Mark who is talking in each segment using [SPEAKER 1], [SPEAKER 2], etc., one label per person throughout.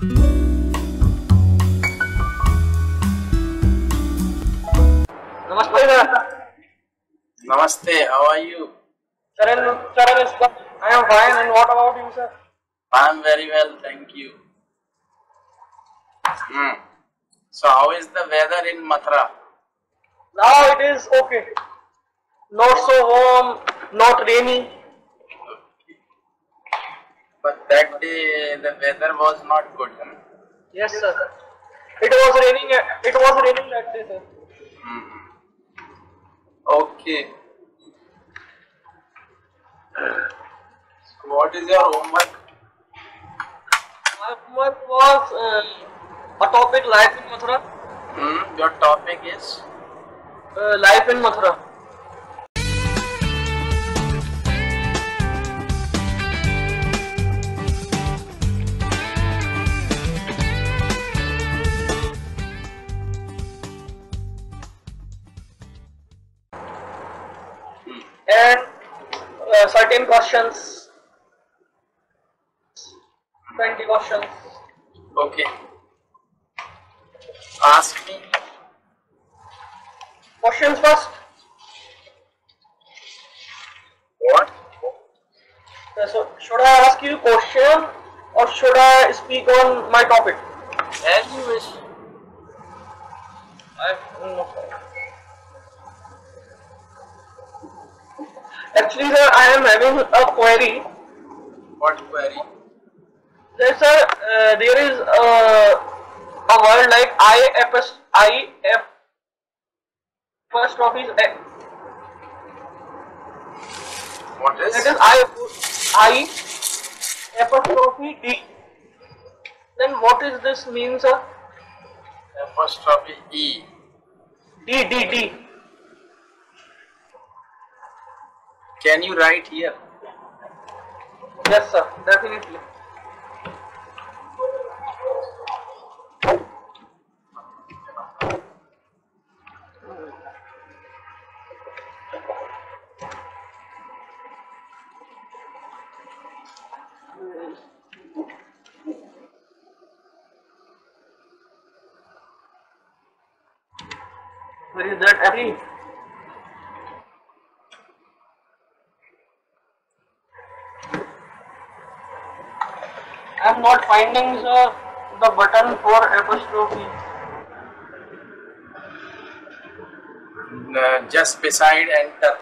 [SPEAKER 1] Namaste, sir.
[SPEAKER 2] Namaste, how are you?
[SPEAKER 1] Charan is good. I am fine. And what about you, sir?
[SPEAKER 2] I am very well, thank you. So, how is the weather in Mathura?
[SPEAKER 1] Now it is okay. Not so warm, not rainy.
[SPEAKER 2] But that day the weather was not good.
[SPEAKER 1] Yes, sir. It was raining. It was raining that day, sir.
[SPEAKER 2] Okay. So, what is your homework?
[SPEAKER 1] My homework was a topic life in Mathura.
[SPEAKER 2] Your topic is?
[SPEAKER 1] Life in Mathura. And certain questions, 20 questions.
[SPEAKER 2] Okay. Ask me.
[SPEAKER 1] Questions first.
[SPEAKER 2] What?
[SPEAKER 1] So, should I ask you question or should I speak on my topic?
[SPEAKER 2] As you wish.
[SPEAKER 1] Actually, sir, I am having a query.
[SPEAKER 2] What query?
[SPEAKER 1] There, sir, there is a word like I apostrophe A.
[SPEAKER 2] What is?
[SPEAKER 1] That is I apostrophe D. Then what is this mean, sir?
[SPEAKER 2] Apostrophe E.
[SPEAKER 1] D.
[SPEAKER 2] Can you write here?
[SPEAKER 1] Yes, sir, definitely. Where is that Ari? I am not finding, sir, the button for apostrophe.
[SPEAKER 2] Just beside enter.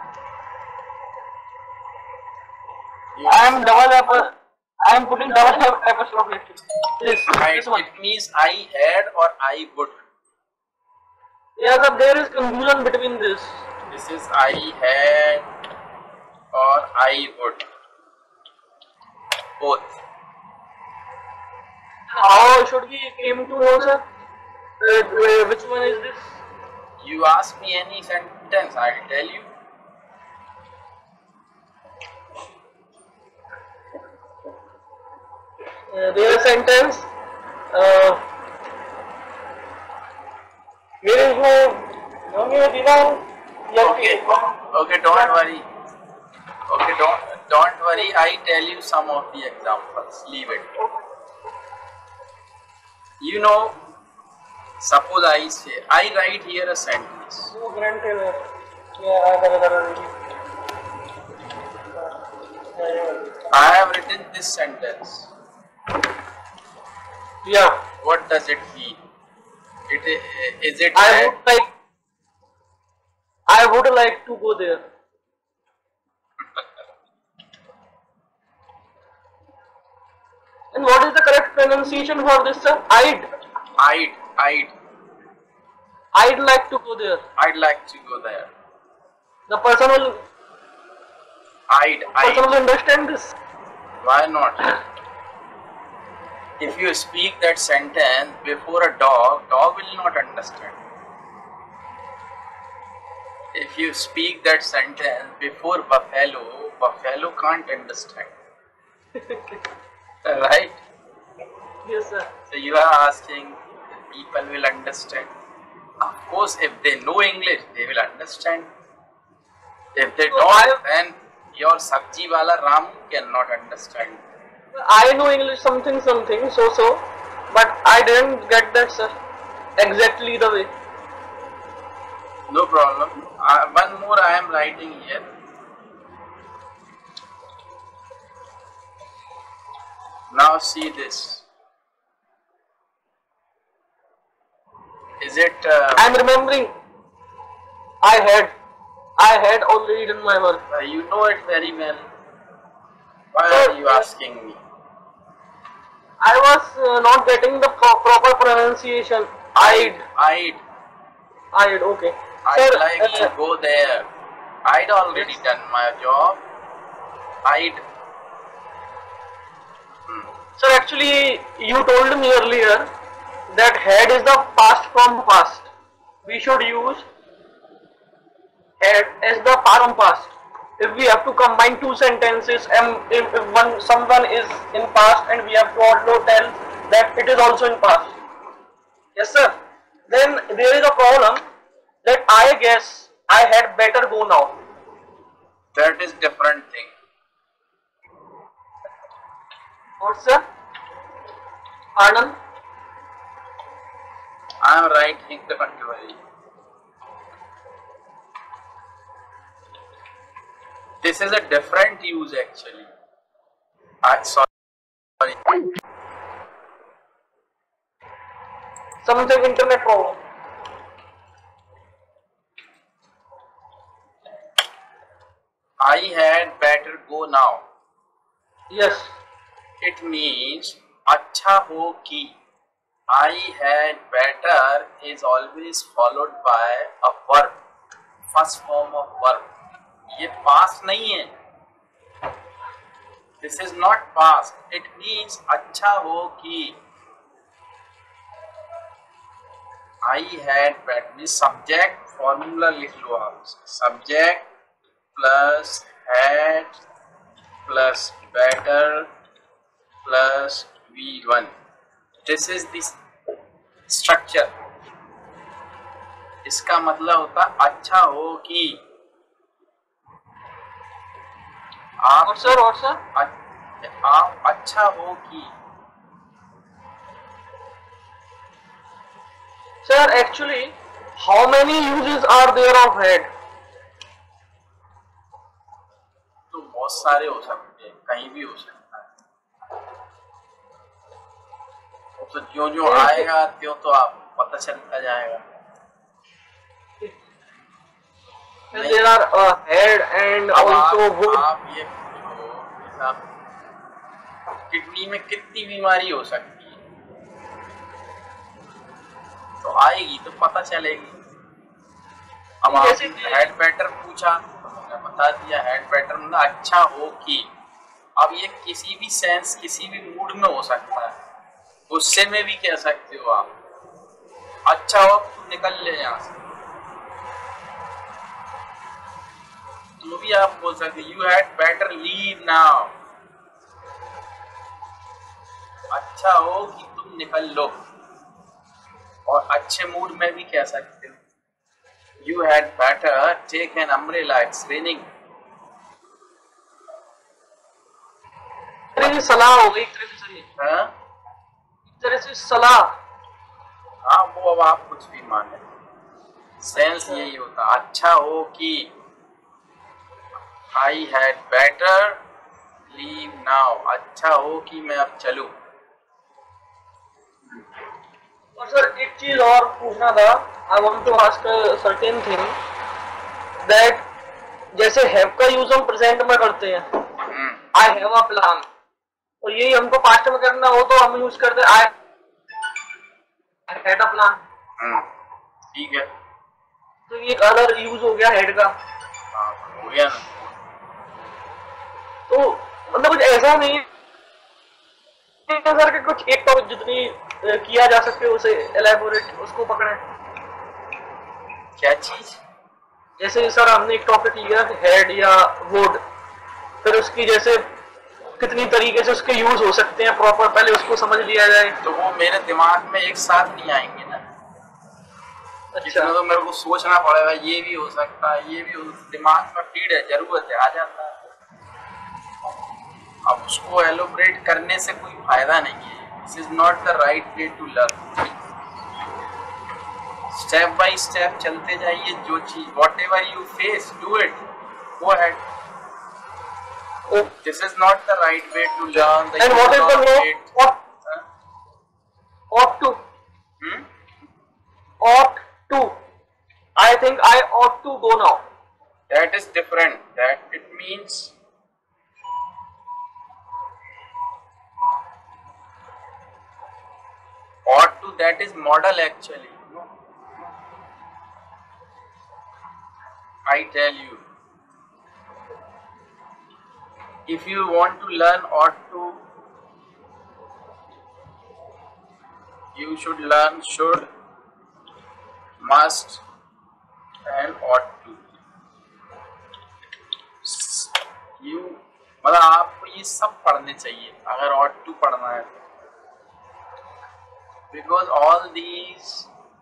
[SPEAKER 1] I am putting double apostrophe. This one.
[SPEAKER 2] It means I had or I would.
[SPEAKER 1] Yes, sir, there is confusion between this.
[SPEAKER 2] This is I had or I would. Both.
[SPEAKER 1] How should we came to know, sir? Which one is this?
[SPEAKER 2] You ask me any sentence, I will tell you.
[SPEAKER 1] There is sentence. मेरे को mummy दिला
[SPEAKER 2] Okay, don't worry. Okay, don't worry. I tell you some of the examples. Leave it. You know, suppose I say, I write here a sentence. I have written this sentence.
[SPEAKER 1] Yeah.
[SPEAKER 2] What does it mean? Is it
[SPEAKER 1] I would like to go there. And what is the correct pronunciation for this, sir? I'd like to go there.
[SPEAKER 2] I'd like to go there.
[SPEAKER 1] The person will understand this.
[SPEAKER 2] Why not? If you speak that sentence before a dog will not understand. If you speak that sentence before buffalo can't understand. Right?
[SPEAKER 1] Yes, sir.
[SPEAKER 2] So you are asking if people will understand. Of course, if they know English, they will understand. If they don't, then your sabji wala Ram cannot understand.
[SPEAKER 1] I know English something something so, but I didn't get that, sir, exactly the way.
[SPEAKER 2] No problem. One more I am writing here. Now see this. Is it?
[SPEAKER 1] I'm remembering. I had already done my work.
[SPEAKER 2] You know it very well. Why
[SPEAKER 1] Sir,
[SPEAKER 2] are you asking me?
[SPEAKER 1] I was not getting the proper pronunciation.
[SPEAKER 2] I'd
[SPEAKER 1] Okay.
[SPEAKER 2] I'd
[SPEAKER 1] Sir,
[SPEAKER 2] like to go there. I'd already
[SPEAKER 1] yes.
[SPEAKER 2] done my job. I'd.
[SPEAKER 1] Sir, actually, you told me earlier that had is the past from past. We should use had as the past from past. If we have to combine two sentences, and if someone is in past, and we have to also tell that it is also in past. Yes, sir. Then there is a problem that I guess I had better go now.
[SPEAKER 2] That is different thing.
[SPEAKER 1] What, sir? Anand?
[SPEAKER 2] I am writing the contrary. This is a different use actually. Sorry.
[SPEAKER 1] Something internet problem.
[SPEAKER 2] I had better go now.
[SPEAKER 1] Yes.
[SPEAKER 2] It means अच्छा हो कि. I had better is always followed by a verb. First form of verb. ये past नहीं है. This is not past. It means अच्छा हो कि. I had better means subject formula लिख लो आप. Subject plus had plus better plus V1. This is the structure. इसका मतलब होता अच्छा हो कि आप
[SPEAKER 1] What, sir? What, sir?
[SPEAKER 2] आप अच्छा हो कि.
[SPEAKER 1] Sir, actually, how many uses are there of had?
[SPEAKER 2] तो बहुत सारे हो सकते हैं, कहीं भी हो सकता है. तो जो जो आएगा त्यों तो आप पता चलता जाएगा.
[SPEAKER 1] There are head and
[SPEAKER 2] अब
[SPEAKER 1] also wood.
[SPEAKER 2] आप ये पूछो कि साहब किडनी में कितनी बीमारी हो सकती है, तो आएगी तो पता चलेगी. अब आप हेड बैटर पूछा तो मैंने बता दिया. हेड बैटर मतलब अच्छा हो कि. अब ये किसी भी सेंस किसी भी मूड में हो सकता है. गुस्से में भी कह सकते हो आप. अच्छा हो तुम निकल ले यहाँ से, तो भी आप बोल सकते you had better leave now. अच्छा हो कि तुम निकल लो. और अच्छे मूड में भी कह सकते हो you had better take an umbrella, it's raining.
[SPEAKER 1] सलाह हो गई एक तरह से.
[SPEAKER 2] हाँ
[SPEAKER 1] एक तरह से सलाह.
[SPEAKER 2] हाँ, वो अब आप कुछ भी माने, सेंस यही होता. अच्छा हो कि I had better leave now. अच्छा हो कि मैं अब चलूं.
[SPEAKER 1] और सर एक चीज और पूछना था. I want to ask certain thing that जैसे हैव का यूज हम प्रेजेंट में करते हैं. I have a plan. तो यही हमको पास्ट में करना हो तो हम यूज करते हैं आई हैड अ प्लान.
[SPEAKER 2] ठीक है.
[SPEAKER 1] तो ये एक अलग यूज हो गया हेड का.
[SPEAKER 2] हाँ, हो गया ना.
[SPEAKER 1] तो मतलब कुछ ऐसा नहीं है सर कि कुछ एक टॉपिक जितनी किया जा सके उसे एलैबोरेट उसको पकड़े.
[SPEAKER 2] क्या चीज?
[SPEAKER 1] जैसे सर हमने एक टॉपिक लिया हेड या वुड, फिर उसकी जैसे कितनी तरीके से उसके यूज हो सकते हैं प्रॉपर, पहले उसको समझ लिया जाए.
[SPEAKER 2] तो वो मेरे दिमाग में एक साथ नहीं आएंगे ना.
[SPEAKER 1] अच्छा.
[SPEAKER 2] तो मेरे को सोचना पड़ेगा. ये भी हो सकता है, ये भी हो. दिमाग में फीड है, जरूरत है, आ जाता है. अब उसको एलोबरेट करने से कोई फायदा नहीं है. This is not the right way to learn. Step by step चलते जाइए. जो चीज whatever you face, do it, go ahead. This is not the right way to learn.
[SPEAKER 1] And what is the law? Ought to. Ought to. I think I ought to go now.
[SPEAKER 2] That is different. That it means ought to. That is model actually. I tell you. If you want to learn ought to, you should learn should, must and ought to. You मतलब आपको ये सब पढ़ने चाहिए अगर ought to पढ़ना है, because all these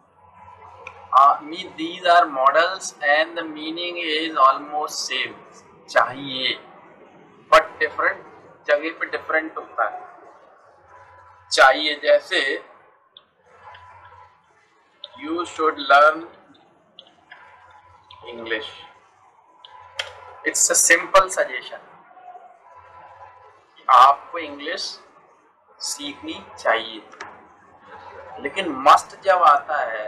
[SPEAKER 2] are models and the meaning is almost same. चाहिए बट डिफरेंट जगह पे डिफरेंट होता है. चाहिए जैसे you should learn English. It's a simple suggestion. आपको इंग्लिश सीखनी चाहिए. लेकिन मस्ट जब आता है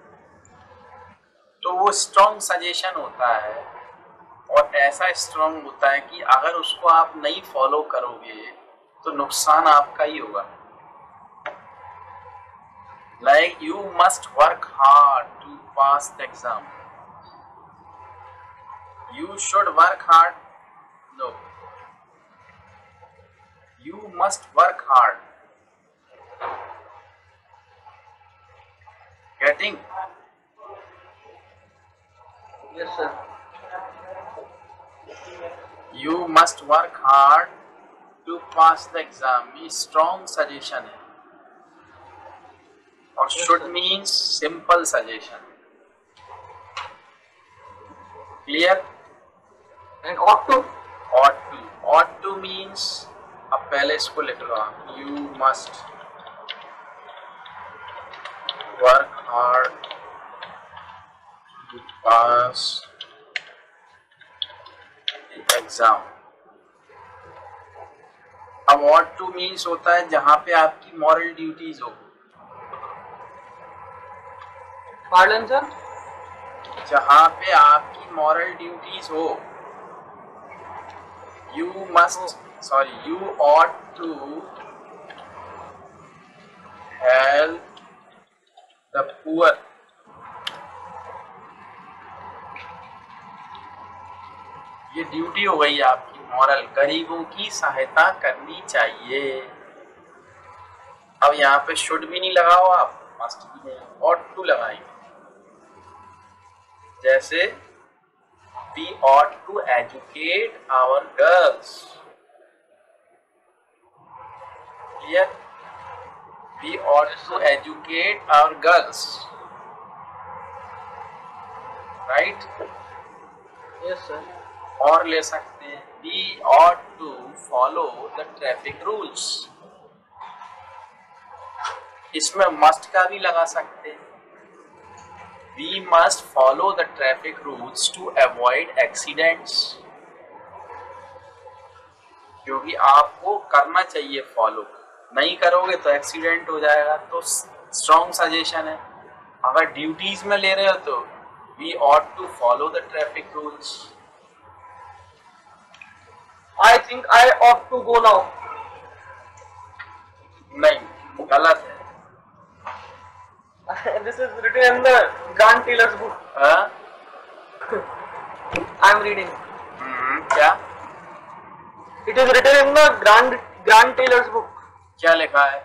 [SPEAKER 2] तो वो स्ट्रॉन्ग सजेशन होता है, और ऐसा स्ट्रॉन्ग होता है कि अगर उसको आप नहीं फॉलो करोगे तो नुकसान आपका ही होगा. Like you must work hard to pass the exam. You should work hard. No, you must work hard. Getting?
[SPEAKER 1] Yes, sir.
[SPEAKER 2] You must work hard to pass the exam. ये strong suggestion है. और should means simple suggestion. Clear?
[SPEAKER 1] And ought to?
[SPEAKER 2] Ought to. Ought to means, अब पहले इसको लिख लो. You must work hard to pass exam. अब ought to means होता है जहां पे आपकी मॉरल ड्यूटीज हो.
[SPEAKER 1] Pardon, sir?
[SPEAKER 2] जहां पे आपकी मॉरल ड्यूटीज हो. You must, sorry, you ought to help the poor. ये ड्यूटी हो गई आपकी मॉरल. गरीबों की सहायता करनी चाहिए. अब यहाँ पे शुड भी नहीं लगाओ आप, मस्ट भी नहीं, ought to लगाएंगे. जैसे we ought to educate our girls. Clear? We ought to educate our girls. Right?
[SPEAKER 1] Yes, sir.
[SPEAKER 2] और ले सकते हैं we ought to follow the traffic rules. इसमें must का भी लगा सकते हैं. We must follow the traffic rules to avoid accidents. क्योंकि आपको करना चाहिए फॉलो. नहीं करोगे तो एक्सीडेंट हो जाएगा. तो स्ट्रॉन्ग सजेशन है. अगर ड्यूटीज में ले रहे हो तो we ought to follow the traffic rules.
[SPEAKER 1] I think I ought to go now.
[SPEAKER 2] नहीं, गलत है.
[SPEAKER 1] This is written in the Grant Taylor's book. I am reading.
[SPEAKER 2] क्या?
[SPEAKER 1] It is written in the Grant Taylor's book.
[SPEAKER 2] क्या लिखा है?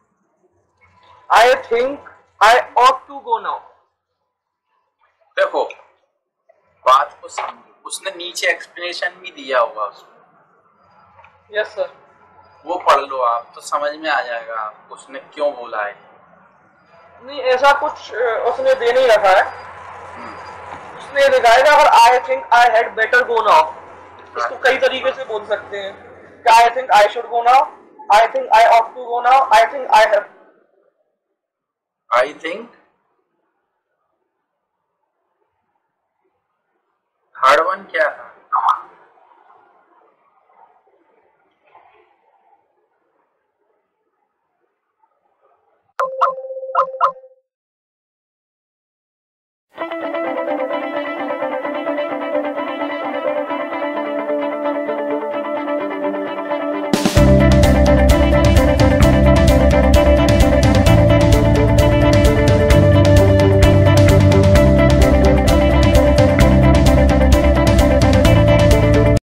[SPEAKER 1] I think I ought to go now.
[SPEAKER 2] देखो, बात को समझो. उसने नीचे एक्सप्लेनेशन भी दिया होगा उसमें.
[SPEAKER 1] Yes, sir.
[SPEAKER 2] वो पढ़ लो आप तो समझ में आ जाएगा आपको उसने क्यों बोला है.
[SPEAKER 1] नहीं, ऐसा कुछ उसने दे नहीं रखा है. उसने लिखा है कि अगर I think I had better go now, इसको कई तरीके से बोल सकते हैं. I think I should go now. I think I ought to go now. I think I have.
[SPEAKER 2] I think third one क्या था?